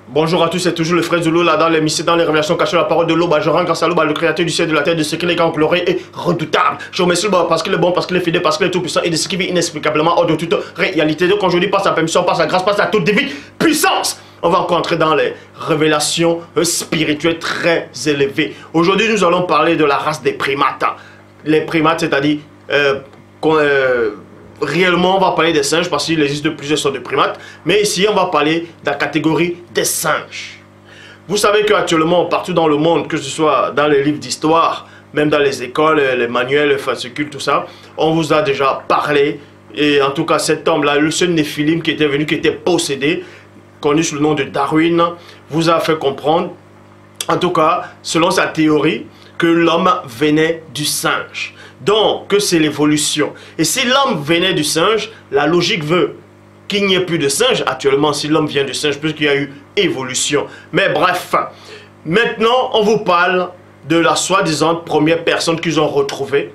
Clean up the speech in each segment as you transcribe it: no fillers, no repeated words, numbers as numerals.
Bonjour à tous, c'est toujours le frère Zulu là dans l'émission, dans les révélations cachées la parole de l'Oba. Je rends grâce à l'Oba, le créateur du ciel et de la terre, de ce qu'il est grand, glorieux et redoutable. Je remercie l'Oba parce qu'il est bon, parce qu'il est fidèle, parce qu'il est tout puissant et de ce qui vit inexplicablement hors de toute réalité. Donc aujourd'hui, par sa permission, par sa grâce, par sa toute divine puissance, on va encore entrer dans les révélations spirituelles très élevées. Aujourd'hui, nous allons parler de la race des primates. Les primates, c'est-à-dire réellement, on va parler des singes parce qu'il existe plusieurs sortes de primates. Mais ici, on va parler de la catégorie des singes. Vous savez qu'actuellement, partout dans le monde, que ce soit dans les livres d'histoire, même dans les écoles, les manuels, les fascicules, tout ça, on vous a déjà parlé. Et en tout cas, cet homme-là, le seul Néphilim qui était venu, qui était possédé, connu sous le nom de Darwin, vous a fait comprendre, en tout cas, selon sa théorie, que l'homme venait du singe. Donc, que c'est l'évolution. Et si l'homme venait du singe, la logique veut qu'il n'y ait plus de singe actuellement si l'homme vient du singe, puisqu'il y a eu évolution. Mais bref, maintenant, on vous parle de la soi-disant première personne qu'ils ont retrouvée,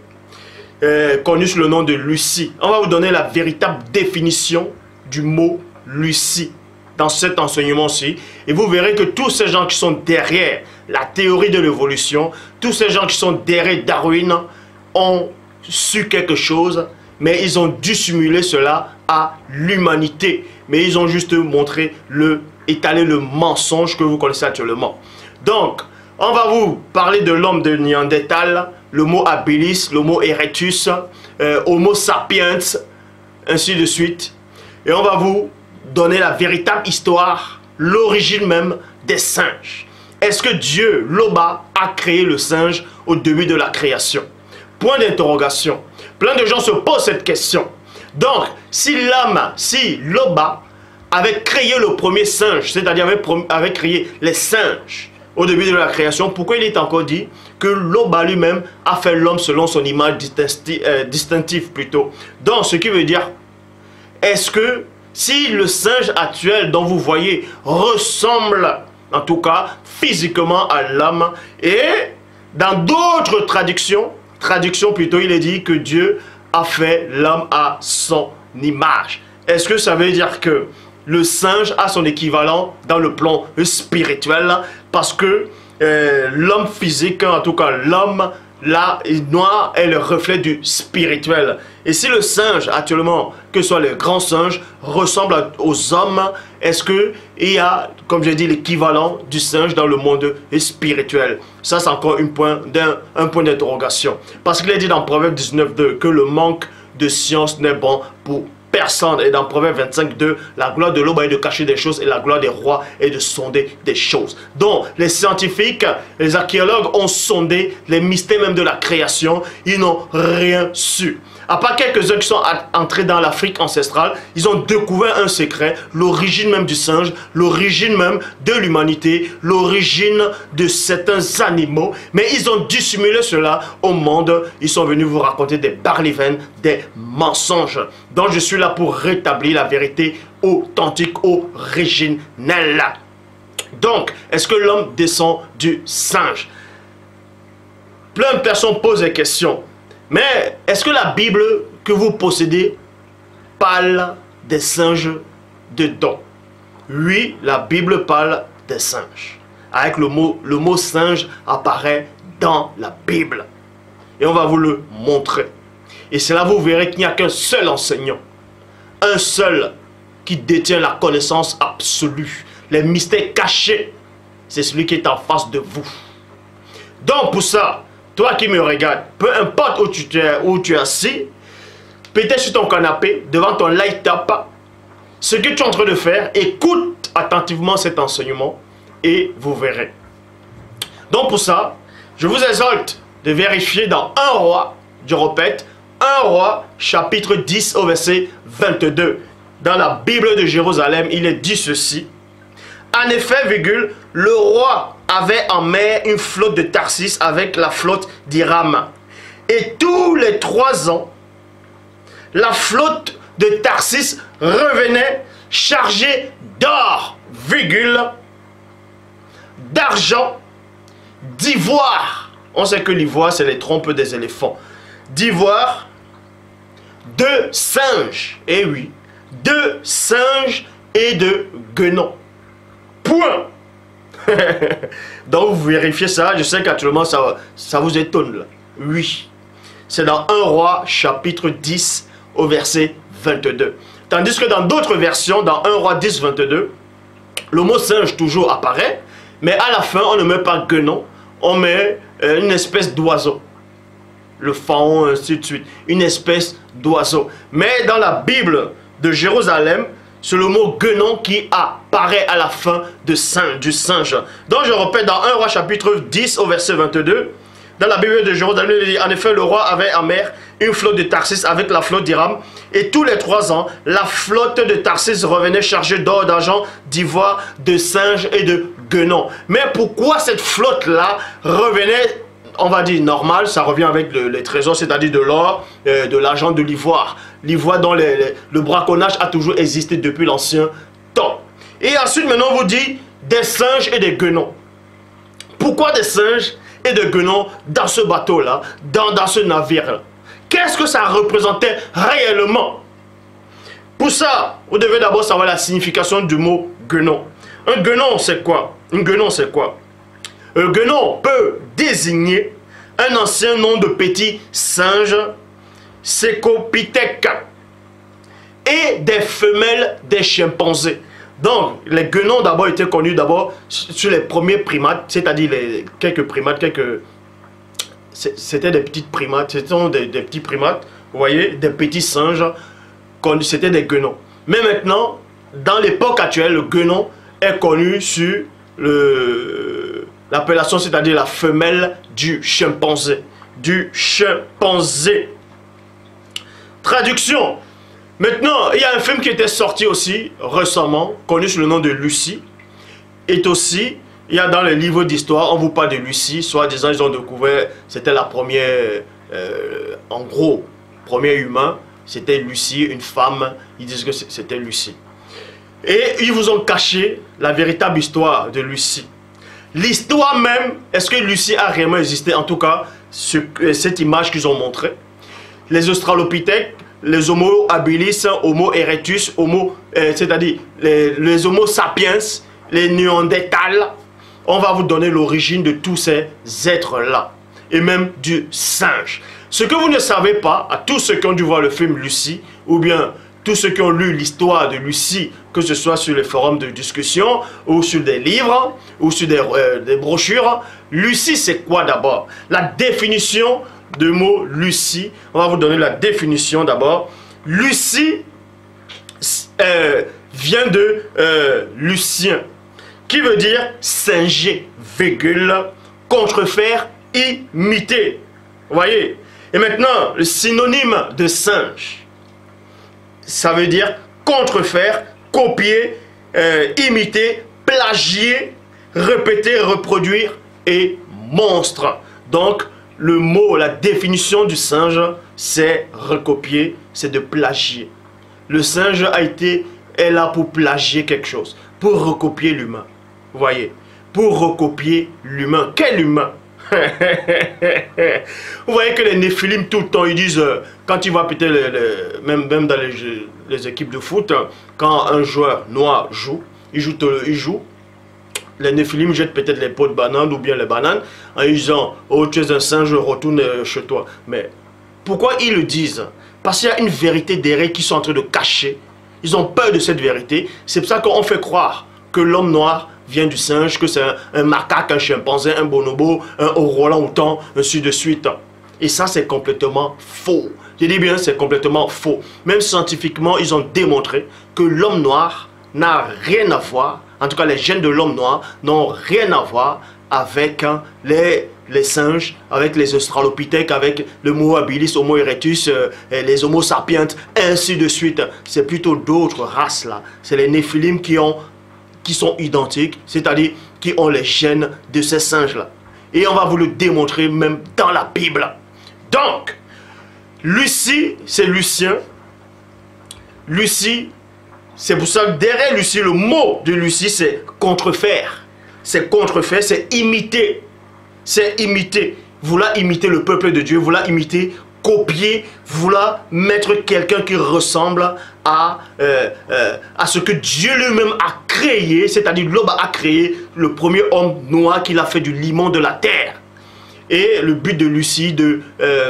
connue sous le nom de Lucie. On va vous donner la véritable définition du mot Lucie dans cet enseignement-ci. Et vous verrez que tous ces gens qui sont derrière la théorie de l'évolution, tous ces gens qui sont derrière Darwin, ont su quelque chose, mais ils ont dissimuler cela à l'humanité. Mais ils ont juste montré étalé le mensonge que vous connaissez actuellement. Donc, on va vous parler de l'homme de Néandertal, le mot habilis, le mot erectus, Homo sapiens, ainsi de suite. Et on va vous donner la véritable histoire, l'origine même des singes. Est-ce que Dieu, l'Oba, a créé le singe au début de la création? Point d'interrogation. Plein de gens se posent cette question. Donc, si l'Oba avait créé le premier singe, c'est-à-dire avait créé les singes au début de la création, pourquoi il est encore dit que l'Oba lui-même a fait l'homme selon son image distinctive plutôt? Donc, ce qui veut dire, est-ce que si le singe actuel dont vous voyez ressemble, en tout cas physiquement à l'homme, et dans d'autres traductions plutôt, il est dit que Dieu a fait l'homme à son image. Est-ce que ça veut dire que le singe a son équivalent dans le plan spirituel? Parce que l'homme physique, en tout cas l'homme là, noir est le reflet du spirituel. Et si le singe actuellement, que ce soit le grand singe, ressemble aux hommes, est-ce qu'il y a, comme j'ai dit, l'équivalent du singe dans le monde spirituel? Ça, c'est encore un point d'interrogation. Parce qu'il est dit dans Proverbe 19.2 que le manque de science n'est bon pour personne. Et dans Proverbe 25.2, la gloire de l'Oba est de cacher des choses et la gloire des rois est de sonder des choses. Donc, les scientifiques, les archéologues ont sondé les mystères même de la création. Ils n'ont rien su. À part quelques-uns qui sont entrés dans l'Afrique ancestrale, ils ont découvert un secret, l'origine même du singe, l'origine même de l'humanité, l'origine de certains animaux. Mais ils ont dissimulé cela au monde. Ils sont venus vous raconter des barlivaines, des mensonges. Donc je suis là pour rétablir la vérité authentique, originelle. Donc, est-ce que l'homme descend du singe? Plein de personnes posent des questions. Mais est-ce que la Bible que vous possédez parle des singes dedans? Oui, la Bible parle des singes. Avec le mot singe apparaît dans la Bible. Et on va vous le montrer. Et c'est là vous verrez qu'il n'y a qu'un seul enseignant. Un seul qui détient la connaissance absolue. Les mystères cachés. C'est celui qui est en face de vous. Donc pour ça, toi qui me regardes, peu importe où tu es assis, peut-être sur ton canapé, devant ton light-up, ce que tu es en train de faire, écoute attentivement cet enseignement et vous verrez. Donc pour ça, je vous exhorte de vérifier dans 1 Roi, je répète, 1 Roi, chapitre 10 au verset 22. Dans la Bible de Jérusalem, il est dit ceci. En effet, virgule, le roi avait en mer une flotte de Tarsis avec la flotte d'Hiram. Et tous les 3 ans, la flotte de Tarsis revenait chargée d'or, virgule, d'argent, d'ivoire. On sait que l'ivoire, c'est les trompes des éléphants. D'ivoire, de singes. Et oui, de singes et de guenons. Point. Donc vous vérifiez ça, je sais qu'actuellement ça vous étonne là. Oui, c'est dans 1 Roi chapitre 10 au verset 22. Tandis que dans d'autres versions, dans 1 Roi 10, 22, le mot singe toujours apparaît, mais à la fin on ne met pas guenon, on met une espèce d'oiseau. Le faon, ainsi de suite, une espèce d'oiseau. Mais dans la Bible de Jérusalem, c'est le mot guenon qui apparaît à la fin du singe. Donc je répète dans 1 Roi chapitre 10 au verset 22. Dans la Bible de Jérusalem, il dit, en effet, le roi avait en mer une flotte de Tarsis avec la flotte d'Hiram. Et tous les 3 ans, la flotte de Tarsis revenait chargée d'or, d'argent, d'ivoire, de singes et de guenons. Mais pourquoi cette flotte-là revenait, on va dire normal, ça revient avec les trésors, c'est-à-dire de l'or, de l'argent, de l'ivoire. L'ivoire dont le braconnage a toujours existé depuis l'ancien temps. Et ensuite, maintenant, on vous dit des singes et des guenons. Pourquoi des singes et des guenons dans ce bateau-là, dans ce navire-là? Qu'est-ce que ça représentait réellement? Pour ça, vous devez d'abord savoir la signification du mot guenon. Un guenon, c'est quoi? Un guenon, c'est quoi? Un guenon peut désigner un ancien nom de petit singe, Sécopithèque, et des femelles des chimpanzés. Donc, les guenons d'abord étaient connus d'abord sur les premiers primates, c'est-à-dire quelques primates, c'était des petites primates, c'était des petits primates, vous voyez, des petits singes, c'était des guenons. Mais maintenant, dans l'époque actuelle, le guenon est connu sur l'appellation, c'est-à-dire la femelle du chimpanzé. Du chimpanzé. Traduction. Maintenant, il y a un film qui était sorti aussi récemment, connu sous le nom de Lucie. Et aussi, il y a dans les livres d'histoire, on vous parle de Lucie, soi-disant ils ont découvert, c'était la première, en gros, premier humain, c'était Lucie, une femme, ils disent que c'était Lucie. Et ils vous ont caché la véritable histoire de Lucie. L'histoire même, est-ce que Lucie a réellement existé? En tout cas, cette image qu'ils ont montrée. Les Australopithèques, les Homo habilis, Homo erectus, c'est-à-dire les Homo sapiens, les Néandertals, on va vous donner l'origine de tous ces êtres-là. Et même du singe. Ce que vous ne savez pas, à tous ceux qui ont dû voir le film Lucie, ou bien tous ceux qui ont lu l'histoire de Lucie, que ce soit sur les forums de discussion, ou sur des livres, ou sur des brochures, Lucie c'est quoi d'abord? La définition du mot Lucie, on va vous donner la définition d'abord. Lucie vient de Lucien, qui veut dire singer, virgule, contrefaire, imiter. Vous voyez? Et maintenant, le synonyme de singe, ça veut dire contrefaire, copier, imiter, plagier, répéter, reproduire et monstre. Donc, le mot, la définition du singe, c'est recopier, c'est de plagier. Le singe est là pour plagier quelque chose, pour recopier l'humain. Vous voyez? Pour recopier l'humain. Quel humain? Vous voyez que les néphilim tout le temps ils disent quand ils voient peut-être même dans les équipes de foot, quand un joueur noir joue, il joue, les néphilim jettent peut-être les pots de bananes ou bien les bananes en disant oh tu es un singe, retourne chez toi. Mais pourquoi ils le disent? Parce qu'il y a une vérité derrière qu'ils sont en train de cacher. Ils ont peur de cette vérité. C'est pour ça qu'on fait croire que l'homme noir vient du singe, que c'est un macaque, un chimpanzé, un bonobo, un orang-outan, ainsi de suite. Et ça, c'est complètement faux. Je dis bien, c'est complètement faux. Même scientifiquement, ils ont démontré que l'homme noir n'a rien à voir, en tout cas les gènes de l'homme noir n'ont rien à voir avec les singes, avec les australopithèques, avec le Homo habilis, Homo erectus, les Homo sapiens, ainsi de suite. C'est plutôt d'autres races là. C'est les néphilim qui sont identiques, c'est-à-dire qui ont les gènes de ces singes-là. Et on va vous le démontrer même dans la Bible. Donc, Lucie, c'est Lucien. Lucie, c'est pour ça que derrière Lucie, le mot de Lucie, c'est contrefaire. C'est contrefaire, c'est imiter. C'est imiter. Vouloir imiter le peuple de Dieu, vouloir imiter copier, vouloir mettre quelqu'un qui ressemble à ce que Dieu lui-même a créé, c'est-à-dire l'homme a créé le premier homme noir qu'il a fait du limon de la terre. Et le but de Lucie, de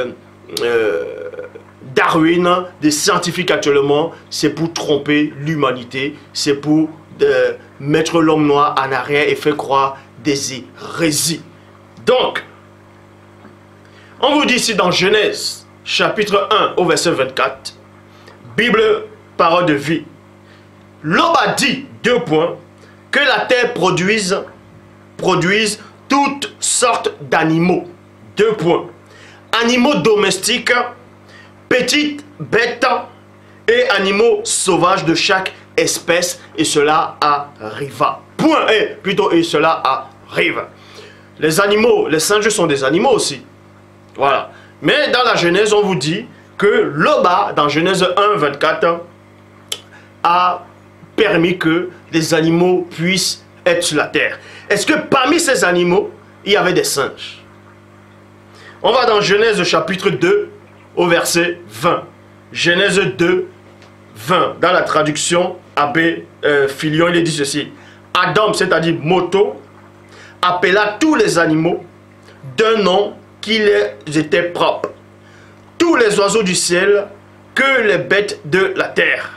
Darwin, des scientifiques actuellement, c'est pour tromper l'humanité, c'est pour mettre l'homme noir en arrière et faire croire des hérésies. Donc, on vous dit ici dans Genèse, chapitre 1 au verset 24, Bible, parole de vie. L'homme a dit, 2 points, que la terre produise toutes sortes d'animaux. 2 points. Animaux domestiques, petites bêtes et animaux sauvages de chaque espèce, et cela arriva. Point. Et plutôt, et cela arrive. Les animaux, les singes sont des animaux aussi. Voilà. Mais dans la Genèse, on vous dit que l'Oba, dans Genèse 1, 24, a permis que les animaux puissent être sur la terre. Est-ce que parmi ces animaux, il y avait des singes? On va dans Genèse chapitre 2, au verset 20. Genèse 2, 20. Dans la traduction Abbé Filion, il est dit ceci. Adam, c'est-à-dire Moto, appela tous les animaux d'un nom qui les était propre. Tous les oiseaux du ciel que les bêtes de la terre.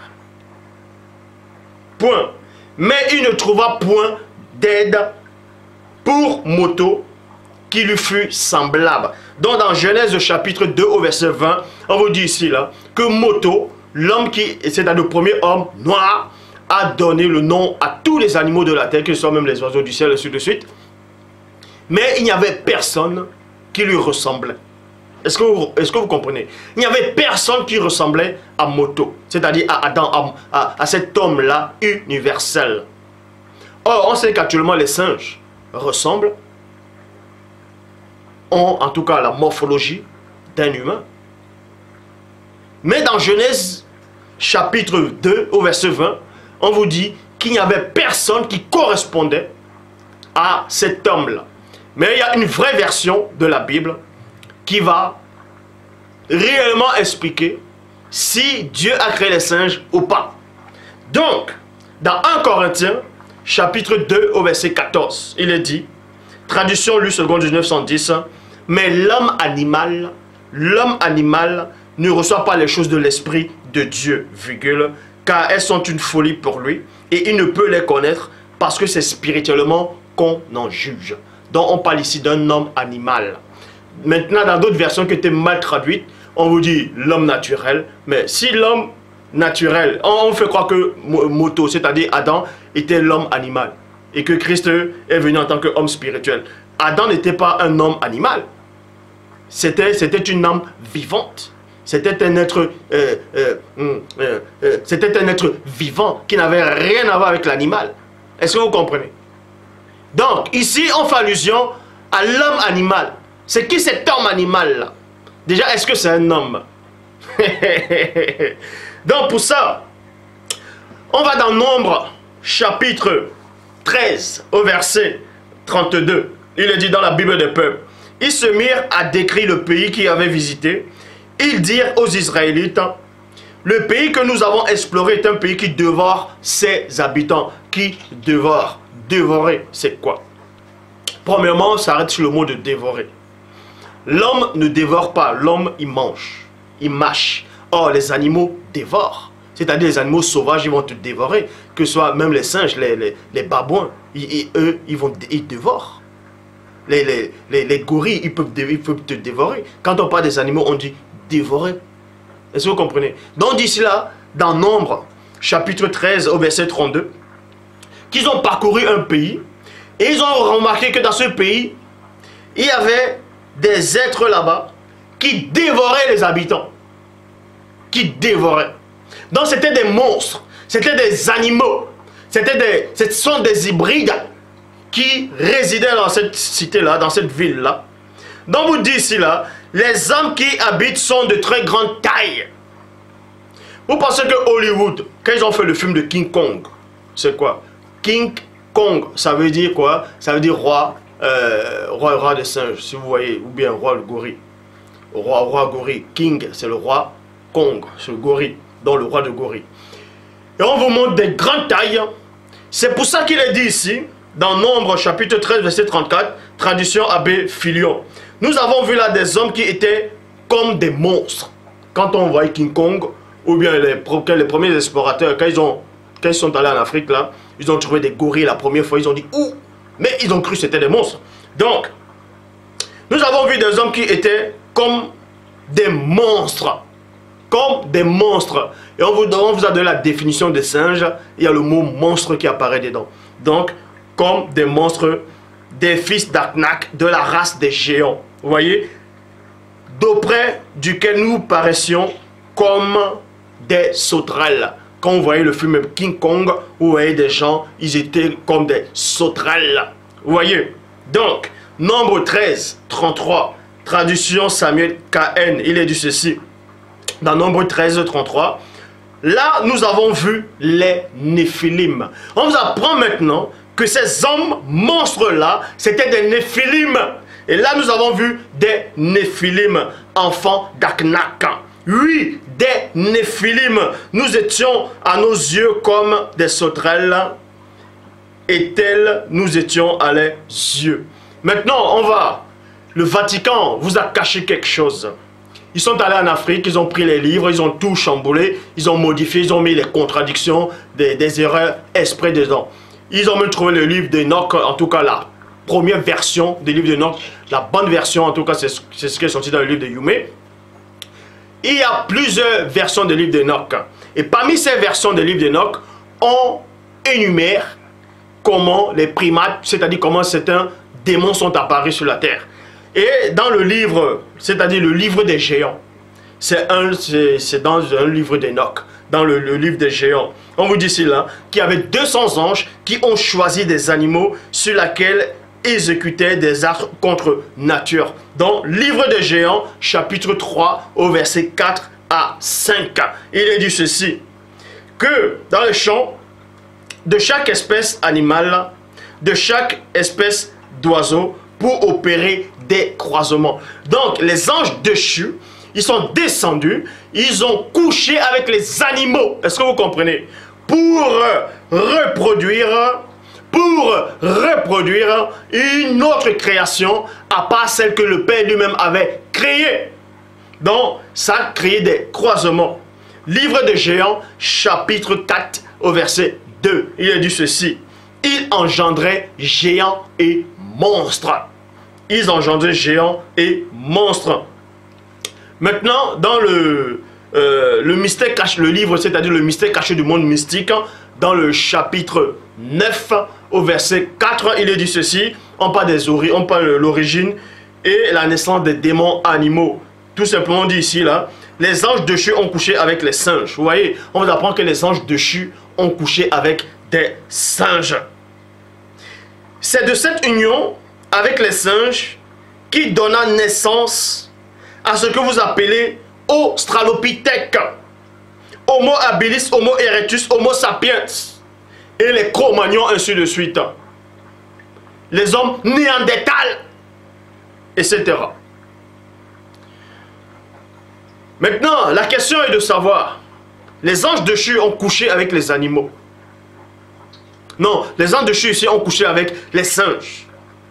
Point. Mais il ne trouva point d'aide pour Moto qui lui fut semblable. Donc dans Genèse chapitre 2 au verset 20, on vous dit ici là que Moto, l'homme qui, c'est-à-dire le premier homme noir, a donné le nom à tous les animaux de la terre, que ce soit même les oiseaux du ciel et ainsi de suite. Mais il n'y avait personne qui lui ressemblait. Est-ce que vous comprenez? Il n'y avait personne qui ressemblait à Moto, c'est-à-dire à Adam, à cet homme-là universel. Or, on sait qu'actuellement les singes ressemblent, ont en tout cas la morphologie d'un humain. Mais dans Genèse chapitre 2 au verset 20, on vous dit qu'il n'y avait personne qui correspondait à cet homme-là. Mais il y a une vraie version de la Bible qui va réellement expliquer si Dieu a créé les singes ou pas. Donc, dans 1 Corinthiens, chapitre 2 au verset 14, il est dit, traduction lue seconde 1910, mais l'homme animal ne reçoit pas les choses de l'esprit de Dieu, virgule, car elles sont une folie pour lui, et il ne peut les connaître parce que c'est spirituellement qu'on en juge. Donc on parle ici d'un homme animal. Maintenant, dans d'autres versions qui étaient mal traduites, on vous dit l'homme naturel. Mais si l'homme naturel, on fait croire que Moto, c'est-à-dire Adam, était l'homme animal. Et que Christ est venu en tant qu'homme spirituel. Adam n'était pas un homme animal. C'était une âme vivante. C'était un être vivant qui n'avait rien à voir avec l'animal. Est-ce que vous comprenez? Donc, ici, on fait allusion à l'homme animal. C'est qui cet homme animal-là? Déjà, est-ce que c'est un homme? Donc, pour ça, on va dans Nombre, chapitre 13, au verset 32. Il est dit dans la Bible des peuples. Ils se mirent à décrire le pays qu'ils avaient visité. Ils dirent aux Israélites, le pays que nous avons exploré est un pays qui dévore ses habitants. Qui dévore? Dévorer, c'est quoi? Premièrement, on s'arrête sur le mot de dévorer. L'homme ne dévore pas, l'homme il mange, il mâche. Or, les animaux dévorent. C'est-à-dire les animaux sauvages, ils vont te dévorer. Que ce soit même les singes, les babouins, eux, ils dévorent. Les gorilles, ils peuvent te dévorer. Quand on parle des animaux, on dit dévorer. Est-ce que vous comprenez? Donc d'ici là, dans Nombre, chapitre 13, au verset 32, qu'ils ont parcouru un pays, et ils ont remarqué que dans ce pays, il y avait des êtres là-bas qui dévoraient les habitants. Qui dévoraient. Donc c'était des monstres, c'était des animaux, ce sont des hybrides qui résidaient dans cette cité-là, dans cette ville-là. Donc vous dites ici, là, les hommes qui habitent sont de très grande taille. Vous pensez que Hollywood, quand ils ont fait le film de King Kong, c'est quoi? King Kong, ça veut dire quoi? Ça veut dire roi des singes, si vous voyez, ou bien roi le gorille. roi gorille. King, c'est le roi Kong, c'est le gorille, donc le roi de gorille. Et on vous montre des grandes tailles. C'est pour ça qu'il est dit ici, dans Nombre chapitre 13, verset 34, traduction Abbé Filion. Nous avons vu là des hommes qui étaient comme des monstres. Quand on voit King Kong, ou bien les premiers explorateurs, quand ils sont allés en Afrique, là, ils ont trouvé des gorilles la première fois, ils ont dit « Ouh !» Mais ils ont cru que c'était des monstres. Donc, nous avons vu des hommes qui étaient comme des monstres. Comme des monstres. Et on vous a donné la définition des singes. Il y a le mot monstre qui apparaît dedans. Donc, comme des monstres, des fils d'Aknak, de la race des géants. Vous voyez? D'auprès duquel nous paraissions comme des sauterelles. Quand vous voyez le film King Kong, vous voyez des gens, ils étaient comme des sauterelles. Vous voyez? Donc, Nombre 13, 33, traduction Samuel KN, il est dit ceci. Dans Nombre 13, 33, là, nous avons vu les Néphilim. On vous apprend maintenant que ces hommes monstres-là, c'était des Néphilim. Et là, nous avons vu des Néphilim, enfants d'Aknak. Oui, des Néphilim. Nous étions à nos yeux comme des sauterelles, et tels nous étions à les yeux. Maintenant, on va. Le Vatican vous a caché quelque chose. Ils sont allés en Afrique, ils ont pris les livres, ils ont tout chamboulé, ils ont modifié, ils ont mis les contradictions, des erreurs exprès dedans. Ils ont même trouvé le livre d'Enoch, en tout cas la première version du livre d'Enoch, la bonne version, en tout cas c'est ce qui est sorti dans le livre de Yumé. Il y a plusieurs versions du livre d'Enoch. Et parmi ces versions du livre d'Enoch, on énumère comment les primates, c'est-à-dire comment certains démons sont apparus sur la terre. Et dans le livre, c'est-à-dire le livre des géants, c'est dans un livre d'Enoch, dans le livre des géants. On vous dit ici là, qu'il y avait 200 anges qui ont choisi des animaux sur lesquels exécutaient des actes contre nature. Dans livre des géants, chapitre 3, au verset 4 à 5. Il est dit ceci, que dans les champs, de chaque espèce animale, de chaque espèce d'oiseau, pour opérer des croisements. Donc, les anges déchus, ils sont descendus, ils ont couché avec les animaux. Est-ce que vous comprenez? Pour reproduire une autre création, à part celle que le Père lui-même avait créée. Donc, ça a créé des croisements. Livre des géants, chapitre 4, au verset 2. Il est dit ceci. Il engendrait géants et monstres. Ils engendraient géants et monstres. Maintenant, dans le mystère caché, le livre, c'est-à-dire le mystère caché du monde mystique, dans le chapitre 9, au verset 4, il est dit ceci. On parle de l'origine et la naissance des démons animaux. Tout simplement dit ici, là, les anges déchus ont couché avec les singes. Vous voyez, on vous apprend que les anges déchus ont couché avec des singes. C'est de cette union avec les singes qui donna naissance à ce que vous appelez Australopithèque, Homo habilis, Homo erectus, Homo sapiens et les Cro-Magnons, ainsi de suite. Les hommes néandertals, etc. Maintenant, la question est de savoir, les anges déchus ont couché avec les animaux. Non, les anges déchus ici ont couché avec les singes.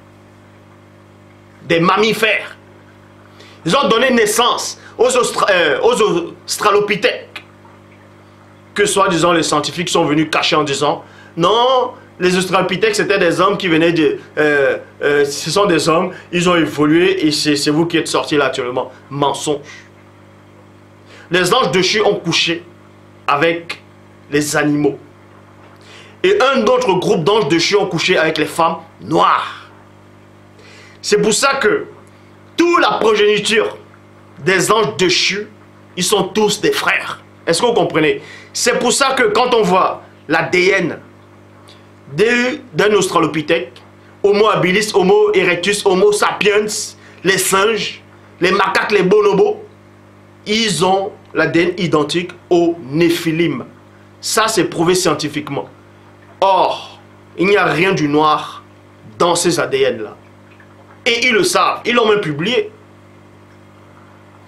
Des mammifères. Ils ont donné naissance aux australopithèques. Que soit, disons, les scientifiques sont venus cacher en disant, non, les australopithèques c'était des hommes qui venaient de... ce sont des hommes, ils ont évolué et c'est vous qui êtes sortis là actuellement. Mensonge. Les anges déchus ont couché avec les animaux. Et un autre groupe d'anges déchus ont couché avec les femmes noires. C'est pour ça que toute la progéniture des anges déchus, ils sont tous des frères. Est-ce que vous comprenez? C'est pour ça que quand on voit l'ADN d'un australopithèque, Homo habilis, Homo erectus, Homo sapiens, les singes, les macaques, les bonobos, ils ont l'ADN identique aux Néphilim. Ça, c'est prouvé scientifiquement. Or, il n'y a rien du noir dans ces ADN-là. Et ils le savent, ils l'ont même publié.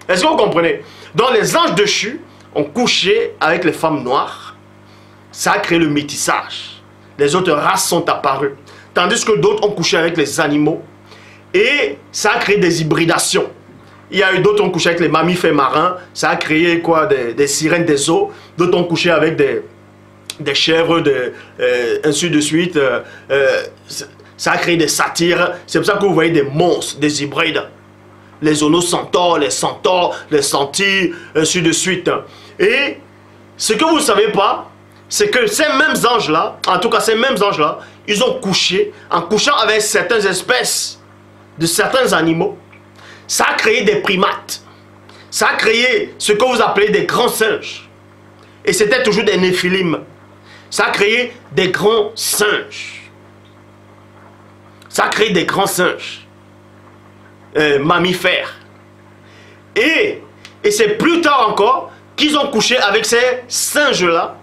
Est-ce que vous comprenez? Donc les anges déchus ont couché avec les femmes noires. Ça a créé le métissage. Les autres races sont apparues. Tandis que d'autres ont couché avec les animaux. Et ça a créé des hybridations. Il y a eu d'autres qui ont couché avec les mammifères marins. Ça a créé quoi? Des sirènes des eaux. D'autres ont couché avec des chèvres, ainsi de suite. Ça a créé des satyres. C'est pour ça que vous voyez des monstres, des hybrides. Les onocentaures, les centaures, les satyres, ainsi de suite. Et ce que vous ne savez pas, c'est que ces mêmes anges-là, en tout cas ces mêmes anges-là, ils ont couché, en couchant avec certaines espèces de certains animaux, ça a créé des primates. Ça a créé ce que vous appelez des grands singes. Et c'était toujours des néphilim. Ça a créé des grands singes. Ça a créé des grands singes. Mammifères. Et c'est plus tard encore qu'ils ont couché avec ces singes-là.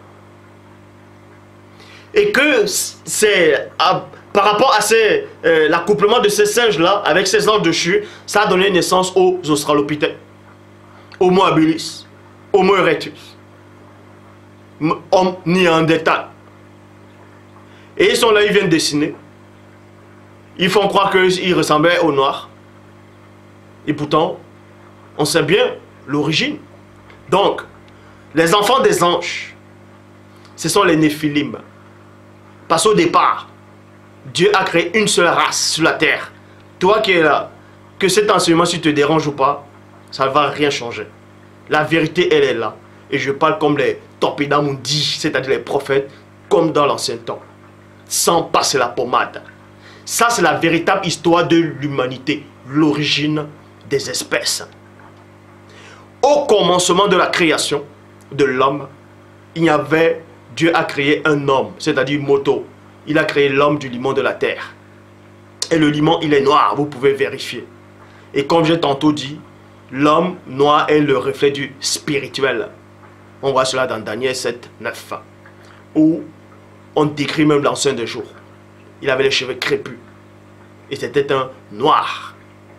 Et que c'est par rapport à l'accouplement de ces singes-là avec ces anges déchus, ça a donné naissance aux Australopithèques, Homo habilis, Homo erectus, Homme néandertal. Et ils sont là, ils viennent dessiner. Ils font croire qu'ils ressemblaient aux Noirs. Et pourtant, on sait bien l'origine. Donc, les enfants des anges, ce sont les néphilim. Parce qu'au départ, Dieu a créé une seule race sur la terre. Toi qui es là, que cet enseignement, si te dérange ou pas, ça ne va rien changer. La vérité, elle est là. Et je parle comme les torpédas m'ont dit, c'est-à-dire les prophètes, comme dans l'ancien temps. Sans passer la pommade. Ça, c'est la véritable histoire de l'humanité. L'origine des espèces. Au commencement de la création de l'homme, il y avait, Dieu a créé un homme, c'est-à-dire moto. Il a créé l'homme du limon de la terre. Et le limon, il est noir, vous pouvez vérifier. Et comme j'ai tantôt dit, l'homme noir est le reflet du spirituel. On voit cela dans Daniel 7, 9. Où on décrit même l'ancien des jours. Il avait les cheveux crépus. Et c'était un noir.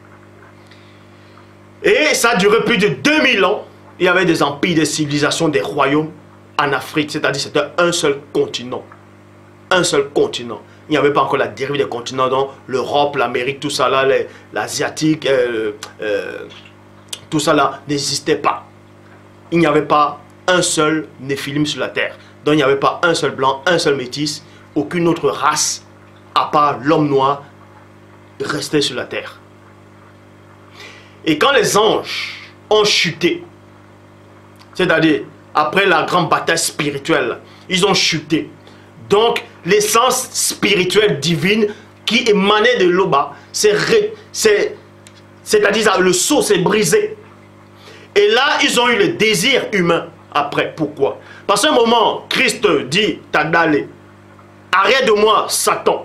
Et ça a duré plus de 2000 ans. Il y avait des empires, des civilisations, des royaumes en Afrique. C'est-à-dire c'était un seul continent. Un seul continent. Il n'y avait pas encore la dérive des continents, donc l'Europe, l'Amérique, tout ça là, l'Asiatique, tout ça là n'existait pas. Il n'y avait pas un seul néphilim sur la terre. Donc il n'y avait pas un seul blanc, un seul métis, aucune autre race, à part l'homme noir, restait sur la terre. Et quand les anges ont chuté, c'est-à-dire après la grande bataille spirituelle, ils ont chuté. Donc l'essence spirituelle divine qui émanait de l'Oba, c'est-à-dire le sceau s'est brisé. Et là, ils ont eu le désir humain après. Pourquoi? Parce qu'à un moment, Christ dit, Tadale, arrête de moi, Satan.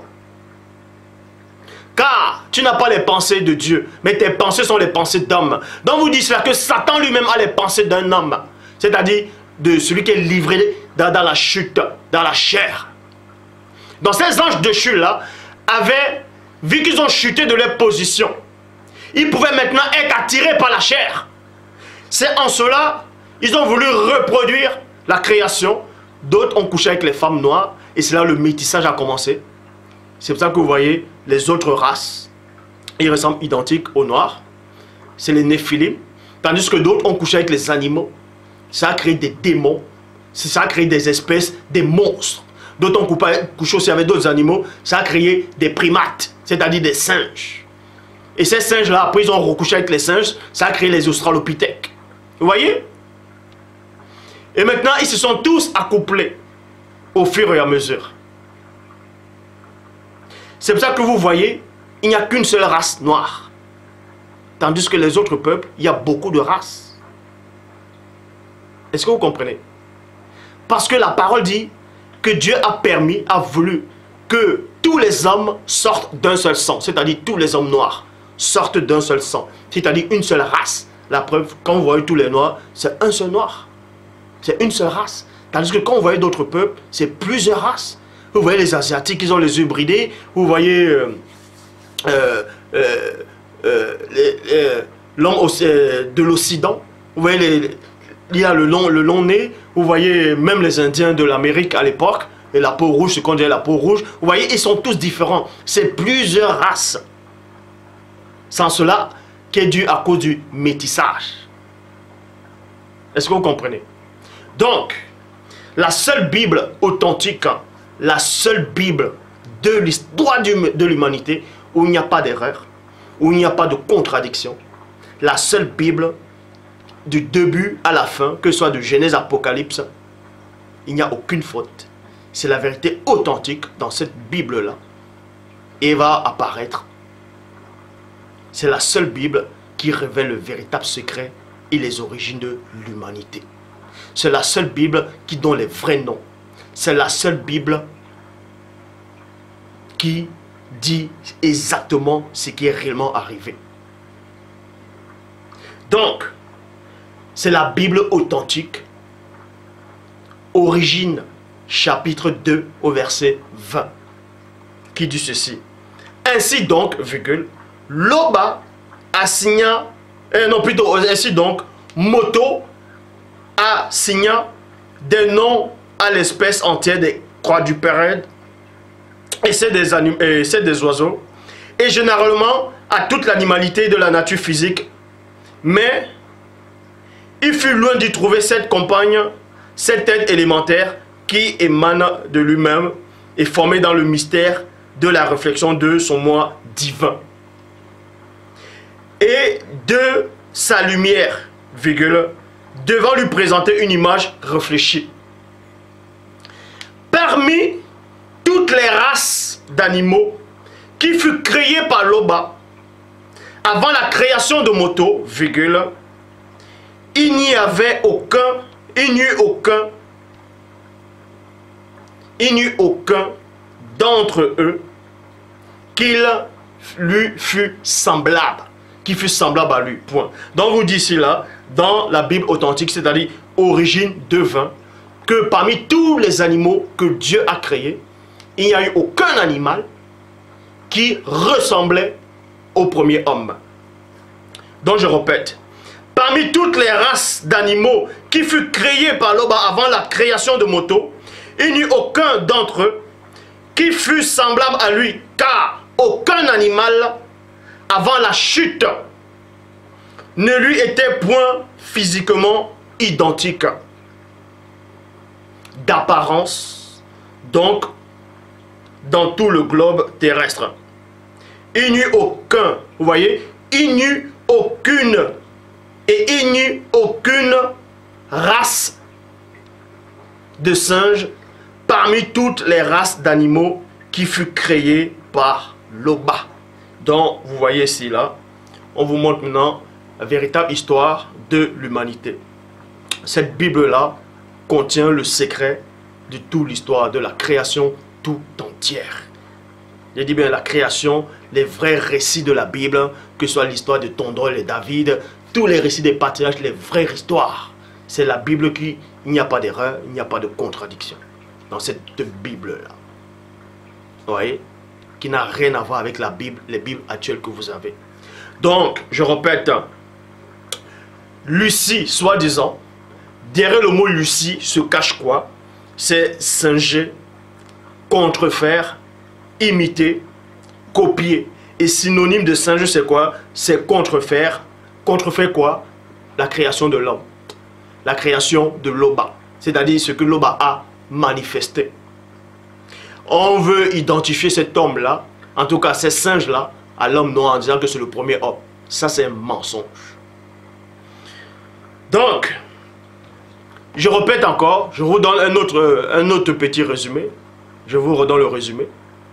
Car tu n'as pas les pensées de Dieu, mais tes pensées sont les pensées d'homme. Donc vous dites cela que Satan lui-même a les pensées d'un homme. C'est-à-dire de celui qui est livré dans la chute, dans la chair. Donc ces anges déchus là avaient, vu qu'ils ont chuté de leur position, ils pouvaient maintenant être attirés par la chair. C'est en cela, ils ont voulu reproduire la création. D'autres ont couché avec les femmes noires. Et c'est là le métissage a commencé. C'est pour ça que vous voyez les autres races. Ils ressemblent identiques aux noirs. C'est les néphilim. Tandis que d'autres ont couché avec les animaux. Ça a créé des démons. Ça a créé des espèces, des monstres. D'autres ont couché aussi avec d'autres animaux. Ça a créé des primates, c'est-à-dire des singes. Et ces singes-là, après, ils ont recouché avec les singes. Ça a créé les australopithèques. Vous voyez? Et maintenant, ils se sont tous accouplés au fur et à mesure. C'est pour ça que vous voyez, il n'y a qu'une seule race noire. Tandis que les autres peuples, il y a beaucoup de races. Est-ce que vous comprenez? Parce que la parole dit que Dieu a permis, a voulu que tous les hommes sortent d'un seul sang. C'est-à-dire tous les hommes noirs sortent d'un seul sang. C'est-à-dire une seule race. La preuve, quand vous voyez tous les noirs, c'est un seul noir. C'est une seule race. Tandis que quand vous voyez d'autres peuples, c'est plusieurs races. Vous voyez les Asiatiques, ils ont les yeux bridés. Vous voyez l'homme de l'Occident. Vous voyez, il y a le long nez. Vous voyez, même les Indiens de l'Amérique à l'époque, et la peau rouge, ce qu'on dit la peau rouge. Vous voyez, ils sont tous différents. C'est plusieurs races. Sans cela, qui est dû à cause du métissage. Est-ce que vous comprenez? Donc, la seule Bible authentique, la seule Bible de l'histoire de l'humanité, où il n'y a pas d'erreur, où il n'y a pas de contradiction, la seule Bible du début à la fin, que ce soit de Genèse à Apocalypse, il n'y a aucune faute. C'est la vérité authentique dans cette Bible-là. Et va apparaître. C'est la seule Bible qui révèle le véritable secret et les origines de l'humanité. C'est la seule Bible qui donne les vrais noms. C'est la seule Bible qui dit exactement ce qui est réellement arrivé. Donc, c'est la Bible authentique. Origine, chapitre 2 au verset 20, qui dit ceci. Ainsi donc, virgule, Loba assigna, non plutôt, ainsi donc, Moto assigna des noms à l'espèce entière des quadrupèdes, et c'est des oiseaux, et généralement à toute l'animalité de la nature physique. Mais il fut loin d'y trouver cette compagne, cette aide élémentaire qui émane de lui-même et formée dans le mystère de la réflexion de son moi divin. Et de sa lumière, virgule, devant lui présenter une image réfléchie. Parmi toutes les races d'animaux qui furent créées par Loba, avant la création de Moto, virgule, il n'y avait aucun, il n'y eut aucun d'entre eux qu'il lui fut semblable, qui fut semblable à lui, point. Donc vous dites ici là, dans la Bible authentique, c'est-à-dire origine de 20, que parmi tous les animaux que Dieu a créés, il n'y a eu aucun animal qui ressemblait au premier homme. Donc je répète, parmi toutes les races d'animaux qui furent créées par Loba avant la création de Moto, il n'y eut aucun d'entre eux qui fut semblable à lui, car aucun animal avant la chute ne lui était point physiquement identique d'apparence, donc dans tout le globe terrestre. Il n'y eut aucun, vous voyez, il n'y eut aucune, et il n'y eut aucune race de singes parmi toutes les races d'animaux qui furent créées par Loba. Donc, vous voyez ici, là, on vous montre maintenant la véritable histoire de l'humanité. Cette Bible-là contient le secret de toute l'histoire de la création tout entière. Je dis bien la création, les vrais récits de la Bible, que ce soit l'histoire de Tondol et David, tous les récits des patriarches, les vraies histoires. C'est la Bible qui, il n'y a pas d'erreur, il n'y a pas de contradiction dans cette Bible-là. Vous voyez? Qui n'a rien à voir avec la Bible, les Bibles actuelles que vous avez. Donc, je répète, Lucie, soi-disant, derrière le mot Lucie se cache quoi? C'est singer, contrefaire, imiter, copier. Et synonyme de singe, c'est quoi? C'est contrefaire. Contrefaire quoi? La création de l'homme. La création de Loba. C'est-à-dire ce que Loba a manifesté. On veut identifier cet homme-là, en tout cas ces singes-là, à l'homme noir en disant que c'est le premier homme. Ça, c'est un mensonge. Donc, je répète encore, je vous donne un autre petit résumé. Je vous redonne le résumé.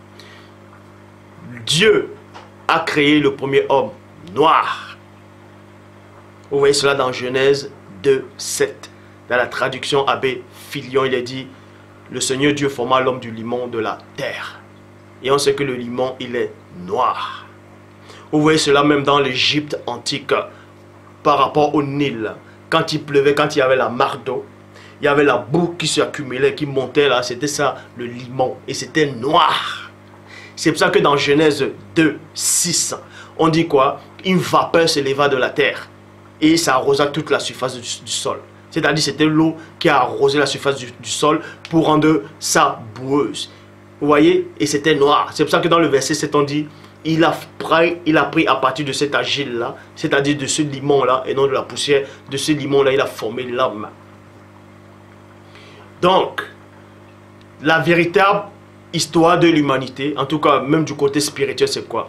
Dieu a créé le premier homme noir. Vous voyez cela dans Genèse 2, 7. Dans la traduction Abbé Filion, il est dit: le Seigneur Dieu forma l'homme du limon de la terre. Et on sait que le limon, il est noir. Vous voyez cela même dans l'Égypte antique, par rapport au Nil. Quand il pleuvait, quand il y avait la marque d'eau, il y avait la boue qui s'accumulait, qui montait là. C'était ça, le limon. Et c'était noir. C'est pour ça que dans Genèse 2, 6, on dit quoi? Une vapeur s'éleva de la terre et ça arrosa toute la surface du sol. C'est-à-dire c'était l'eau qui a arrosé la surface du sol pour rendre ça boueuse. Vous voyez? Et c'était noir. C'est pour ça que dans le verset 7 on dit, il a pris à partir de cet argile-là, c'est-à-dire de ce limon-là, et non de la poussière, de ce limon-là, il a formé l'homme. Donc, la véritable histoire de l'humanité, en tout cas même du côté spirituel, c'est quoi?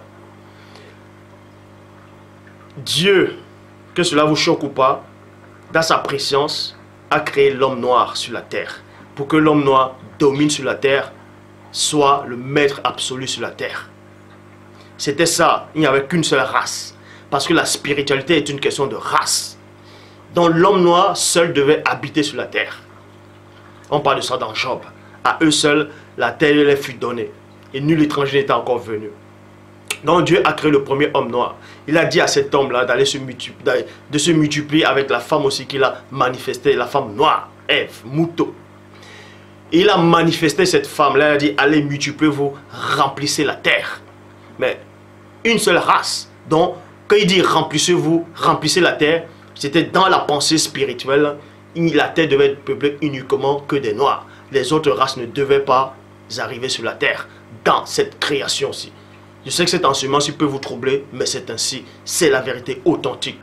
Dieu, que cela vous choque ou pas, dans sa préscience, a créé l'homme noir sur la terre. Pour que l'homme noir domine sur la terre, soit le maître absolu sur la terre. C'était ça, il n'y avait qu'une seule race. Parce que la spiritualité est une question de race. Donc l'homme noir seul devait habiter sur la terre. On parle de ça dans Job. À eux seuls, la terre leur fut donnée. Et nul étranger n'était encore venu. Donc Dieu a créé le premier homme noir. Il a dit à cet homme-là de se multiplier avec la femme aussi qu'il a manifestée, la femme noire, Ève, Mouton. Il a manifesté cette femme-là, il a dit, allez multipliez-vous, remplissez la terre. Mais une seule race. Donc, quand il dit remplissez-vous, remplissez la terre, c'était dans la pensée spirituelle. La terre devait être peuplée uniquement que des noirs. Les autres races ne devaient pas arriver sur la terre dans cette création-ci. Je sais que cet enseignement-ci peut vous troubler, mais c'est ainsi. C'est la vérité authentique.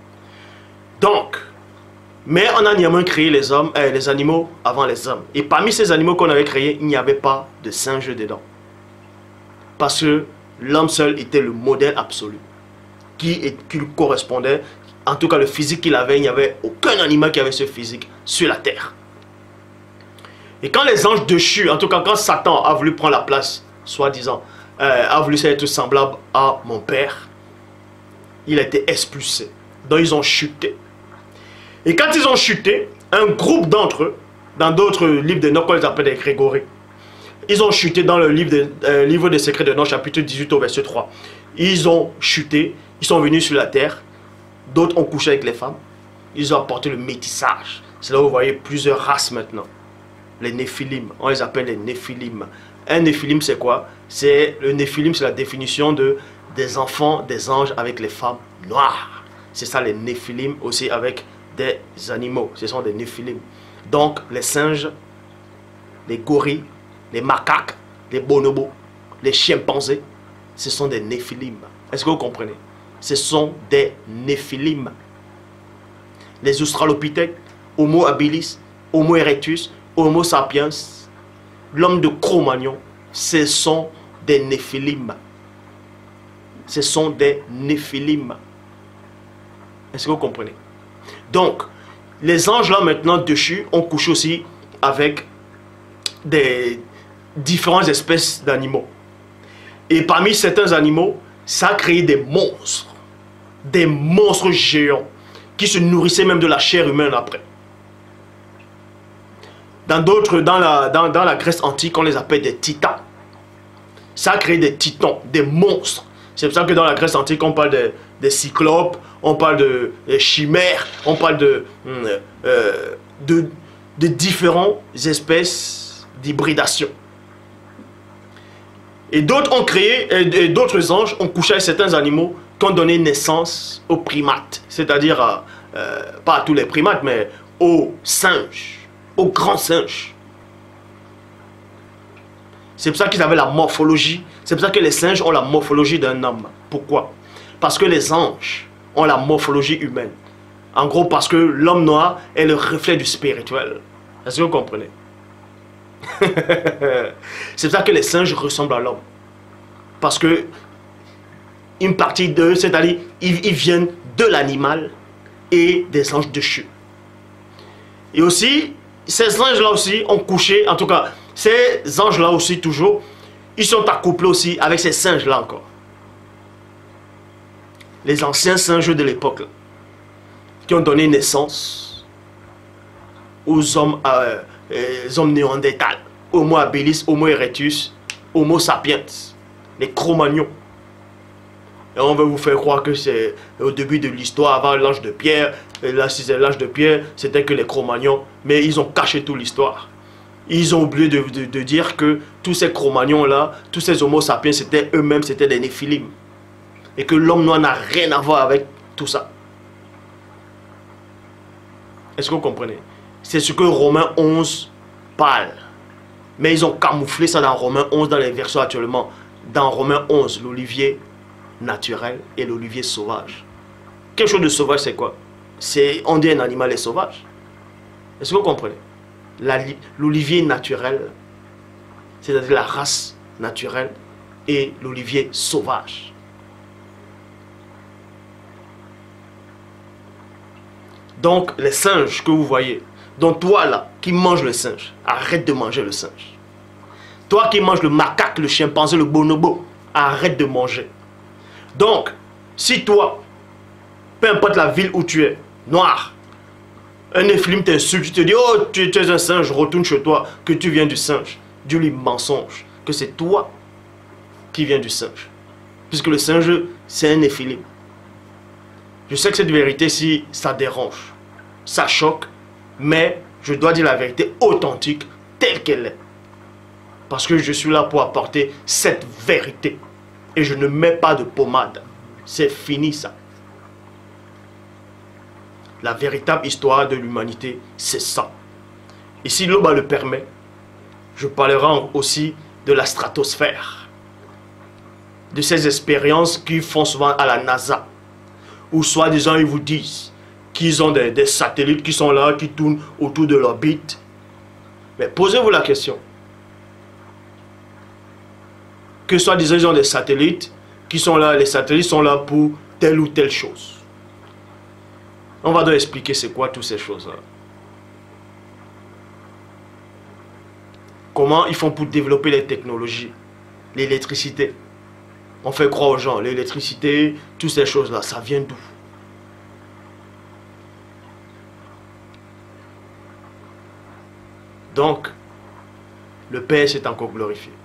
Donc, mais on a néanmoins créé les animaux avant les hommes. Et parmi ces animaux qu'on avait créés, il n'y avait pas de singe dedans. Parce que l'homme seul était le modèle absolu qui correspondait, en tout cas le physique qu'il avait, il n'y avait aucun animal qui avait ce physique sur la terre. Et quand les anges déchus, en tout cas quand Satan a voulu prendre la place, soi-disant, a voulu être semblable à mon père, il a été expulsé. Donc ils ont chuté. Et quand ils ont chuté, un groupe d'entre eux, dans d'autres livres de Noch, on les appelle des Grégory, ils ont chuté dans le livre des secrets de Noch, chapitre 18 au verset 3. Ils ont chuté, ils sont venus sur la terre, d'autres ont couché avec les femmes, ils ont apporté le métissage. C'est là où vous voyez plusieurs races maintenant. Les Néphilim, on les appelle les Néphilim. Un Néphilim c'est quoi? Le Néphilim c'est la définition des enfants, des anges avec les femmes noires. C'est ça les Néphilim aussi avec des animaux, ce sont des Néphilim. Donc les singes, les gorilles, les macaques, les bonobos, les chimpanzés, ce sont des Néphilim. Est-ce que vous comprenez? Ce sont des Néphilim. Les australopithèques, Homo habilis, Homo erectus, Homo sapiens, l'homme de Cro-Magnon, ce sont des Néphilim. Ce sont des Néphilim. Est-ce que vous comprenez? Donc, les anges là maintenant déchus ont couché aussi avec des différentes espèces d'animaux. Et parmi certains animaux, ça a créé des monstres géants qui se nourrissaient même de la chair humaine après. Dans la Grèce antique, on les appelle des titans. Ça a créé des titans, des monstres. C'est pour ça que dans la Grèce antique, on parle des cyclopes, on parle de chimères, on parle de différentes espèces d'hybridation. Et d'autres ont créé, d'autres anges ont couché avec certains animaux qui ont donné naissance aux primates. C'est-à-dire, pas à tous les primates, mais aux singes, aux grands singes. C'est pour ça qu'ils avaient la morphologie. C'est pour ça que les singes ont la morphologie d'un homme. Pourquoi? Parce que les anges ont la morphologie humaine. En gros, parce que l'homme noir est le reflet du spirituel. Est-ce que vous comprenez? C'est pour ça que les singes ressemblent à l'homme. Parce que une partie d'eux, c'est-à-dire, ils viennent de l'animal et des anges déchus. Et aussi, ces anges-là aussi ont couché, en tout cas, ces anges-là aussi toujours, ils sont accouplés aussi avec ces singes-là encore. Les anciens singes de l'époque, qui ont donné naissance aux hommes néandertals, Homo habilis, Homo erectus, Homo sapiens, les Cro-Magnons. Et on veut vous faire croire que c'est au début de l'histoire, avant l'âge de Pierre. Et là, si c'est l'âge de Pierre, c'était que les Cro-Magnons. Mais ils ont caché toute l'histoire. Ils ont oublié de dire que tous ces Cro-Magnons-là, tous ces Homo sapiens, c'était eux-mêmes, c'était des Néphilim. et que l'homme noir n'a rien à voir avec tout ça. Est-ce que vous comprenez? C'est ce que Romains 11 parle. Mais ils ont camouflé ça dans Romains 11, dans les versions actuellement. Dans Romains 11, l'olivier naturel et l'olivier sauvage. Quelque chose de sauvage, c'est quoi? On dit un animal est sauvage. Est-ce que vous comprenez? L'olivier naturel, c'est-à-dire la race naturelle, et l'olivier sauvage. Donc, les singes que vous voyez, donc toi là, qui mange le singe, arrête de manger le singe. Toi qui manges le macaque, le chimpanzé, le bonobo, arrête de manger. Donc, si toi, peu importe la ville où tu es, noir, un néphilim t'insulte, tu te dis, oh, tu es un singe, retourne chez toi, que tu viens du singe. Dis-lui mensonge, que c'est toi qui viens du singe. Puisque le singe, c'est un néphilim. Je sais que cette vérité, si ça dérange, ça choque, mais je dois dire la vérité authentique, telle qu'elle est. Parce que je suis là pour apporter cette vérité. Et je ne mets pas de pommade. C'est fini ça. La véritable histoire de l'humanité, c'est ça. Et si l'Oba le permet, je parlerai aussi de la stratosphère. De ces expériences qu'ils font souvent à la NASA. Où soi-disant ils vous disent qu'ils ont des satellites qui sont là, qui tournent autour de l'orbite. Mais posez-vous la question. Que soi-disant ils ont des satellites qui sont là, les satellites sont là pour telle ou telle chose. On va donc expliquer c'est quoi toutes ces choses-là. Comment ils font pour développer les technologies, l'électricité. On fait croire aux gens, l'électricité, toutes ces choses-là, ça vient d'où? Donc, le Père s'est encore glorifié.